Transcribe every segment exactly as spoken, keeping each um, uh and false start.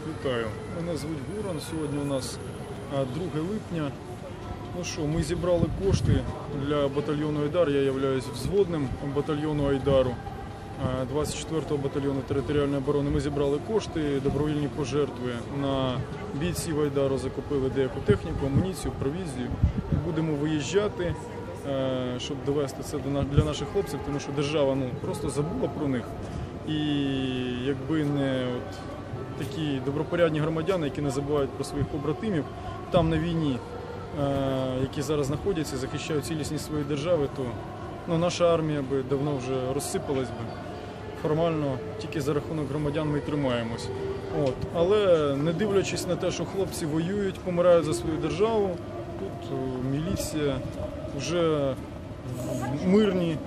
Вітаю, мене звуть Горан. Сьогодні у нас друге липня. Ну що, ми зібрали кошти для батальйону Айдар. Я являюсь взводним батальйону Айдару, двадцять четвертого батальйону територіальної оборони. Ми зібрали кошти, добровільні пожертви на бійців Айдару, закупили деяку техніку, амуніцію, провізію. Будемо виїжджати, щоб довести це для наших хлопців, тому що держава ну, просто забула про них. І якби не от такі добропорядні громадяни, які не забувають про своїх побратимів, там на війні, які зараз знаходяться, захищають цілісність своєї держави, то ну, наша армія би давно вже розсипалась би. Формально тільки за рахунок громадян ми тримаємось. От. Але не дивлячись на те, що хлопці воюють, помирають за свою державу, тут міліція вже в мирні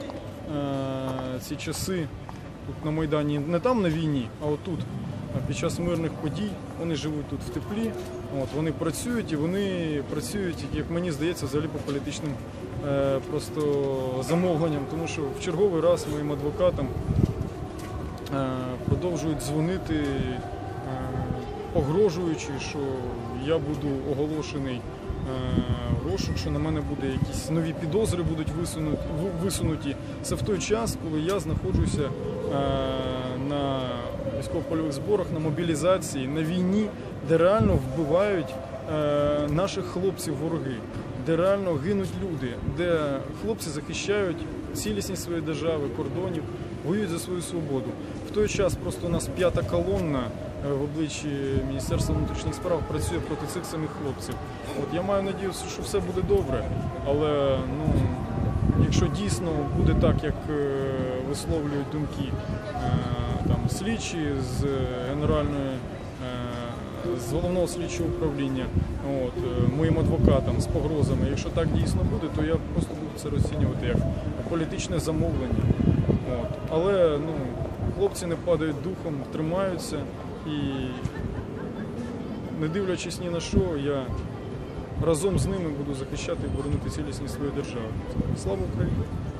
е ці часи, тут на Майдані, не там на війні, а отут. Під час мирних подій вони живуть тут в теплі, от, вони працюють і вони працюють, як мені здається, взагалі по політичним е, просто замовленням, тому що в черговий раз моїм адвокатам е, продовжують дзвонити, е, погрожуючи, що я буду оголошений е, розшук, що на мене буде якісь нові підозри будуть висунуті, висунуті. Це в той час, коли я знаходжуся е, на військово-польових зборах, на мобілізації, на війні, де реально вбивають е, наших хлопців вороги, де реально гинуть люди, де хлопці захищають цілісність своєї держави, кордонів, воюють за свою свободу. В той час просто у нас п'ята колонна е, в обличчі Міністерства внутрішніх справ працює проти цих самих хлопців. От я маю надію, що все буде добре, але ну, якщо дійсно буде так, як е, висловлюють думки е, там, слідчі з генеральної, е, з головного слідчого управління, от, е, моїм адвокатам з погрозами, якщо так дійсно буде, то я просто буду це розцінювати як політичне замовлення. От. Але ну, хлопці не падають духом, тримаються і, не дивлячись ні на що, я разом з ними буду захищати і боронити цілісність своєї держави. Слава Україні!